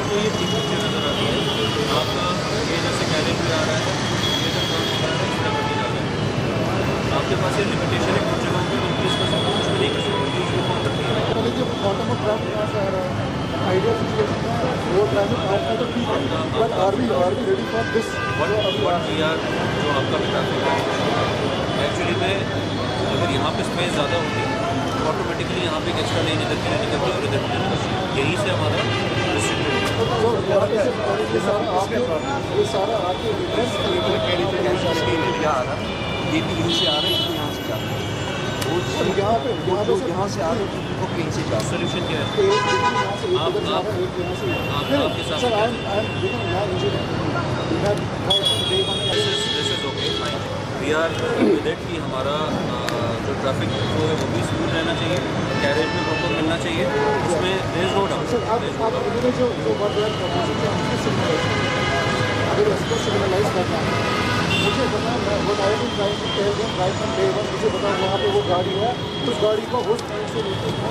आपको ये ठीक पिक्चर नज़र आती है। आपका ये जैसे कैरेज में आ रहा है, ये जब काम कर रहा है, इस तरह जा रहा है। आपके पास ये लिमिटेशन है कुछ जगहों पर इंक्रीज कर सकते हो, कुछ भी नहीं कर सकते, उसको फॉर्म करती है। बॉटम ऑफ ट्रैफिक कहाँ से आ रहा है, आइडिया सिचुएशन है, वो ट्रैफिक आपका तो ठीक है, but are we ready for this? जो आपका भी ट्रैफिक है एक्चुअली में, अगर यहाँ पे स्पेस ज़्यादा होती ऑटोमेटिकली यहाँ पे एक एक्स्ट्रा लेन इधर के लिए निकलती और इधर के लिए निकलती है। यहीं से हमारा रिस्ट्रिक्टेड है। ये सारा आपके ये भी यहीं से आ रहा है, इसको यहाँ से जा रहा है, यहाँ से आ रहे हैं उनको कहीं से जा। सोल्यूशन क्या है? This is okay fine, we are with it कि हमारा जो ट्रैफिक फ्लो है वो भी स्मूथ रहना चाहिए, कैरेज में प्रॉपर मिलना चाहिए, उसमें there is no doubt. Signalize करना है, मुझे पता है, मुझे पता वहाँ पे वो गाड़ी है, उस गाड़ी को उस टाइम से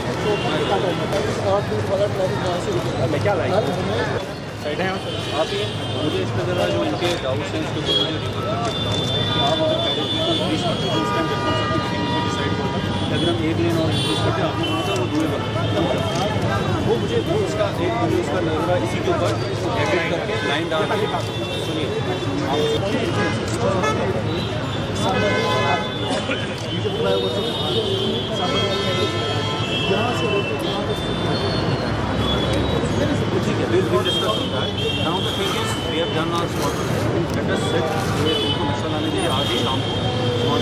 मैं क्या लाइक साइड है आप ये मुझे इस पर ज़रा जो इनके डाउट्स हैं इसके ऊपर मुझे रिवर करके बताओ कि आप अगर कैरेज में इंक्रीज करते हो उस टाइम रेस्पॉन्सिबिलिटी किसी डिसाइड करता है, अगर हम एक लेन और इंक्रीज करते आपने कहा था वो दूर वो मुझे वो उसका एक मुझे उसका नजरा इसी के ऊपर एडिट करके लाइन डाल के सुनिए ठीक है, we'll discuss on that. Now the thing is, we have done our small project. Let us sit, ये उनको मसला लाने दीजिए आज ही शाम को small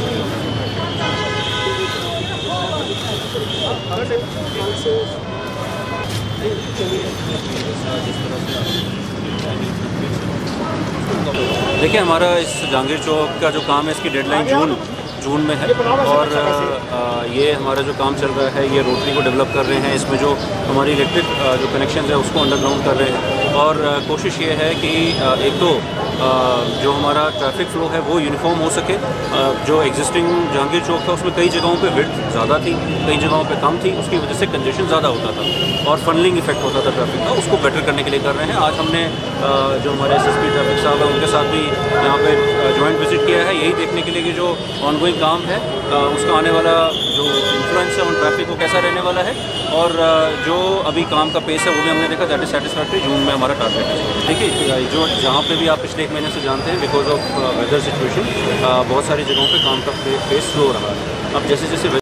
देखिए, हमारा इस जहांगीर चौक का जो काम है इसकी डेडलाइन जून में है और ये हमारा जो काम चल रहा है ये रोटरी को डेवलप कर रहे हैं, इसमें जो हमारी इलेक्ट्रिक जो कनेक्शन है उसको अंडरग्राउंड कर रहे हैं और कोशिश ये है कि एक तो जो हमारा ट्रैफिक फ़्लो है वो यूनिफॉर्म हो सके। जो एग्जिस्टिंग जहांगीर चौक था उसमें कई जगहों पे विड्थ ज़्यादा थी, कई जगहों पे कम थी, उसकी वजह से कंजेशन ज़्यादा होता था और फनलिंग इफेक्ट होता था ट्रैफिक का, उसको बेटर करने के लिए कर रहे हैं। आज हमने जो हमारे SSP ट्रैफिक साहब है उनके साथ भी यहाँ पे जॉइंट विजिट किया है, यही देखने के लिए कि जो ऑनगोइंग काम है उसका आने वाला जो इन्फ्लुएंस है ऑन ट्रैफिक वो कैसा रहने वाला है और जो अभी काम का पेस है वो भी हमने देखा दैट इज सेटिस्फैक्ट्री। जून में हमारा टारगेट है। देखिए, जो जहाँ पे भी आप पिछले एक महीने से जानते हैं बिकॉज ऑफ वेदर सिचुएशन बहुत सारी जगहों पे काम का पेस स्लो रहा है। अब जैसे जैसे